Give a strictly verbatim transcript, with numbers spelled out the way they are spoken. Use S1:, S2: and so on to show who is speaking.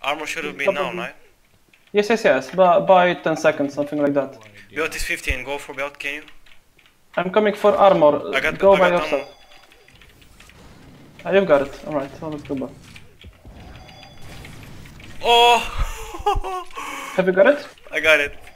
S1: Armor should have been
S2: Probably.
S1: now, right?
S2: Yes, yes, yes. By, by ten seconds, something like that.
S1: Build is fifteen. Go for build. Can you?
S2: I'm coming for armor.
S1: I got.
S2: Go
S1: I
S2: by
S1: got
S2: yourself.
S1: ammo.
S2: Ah, you've got it. Alright, so let's go back.
S1: Oh!
S2: Have you got it?
S1: I got it.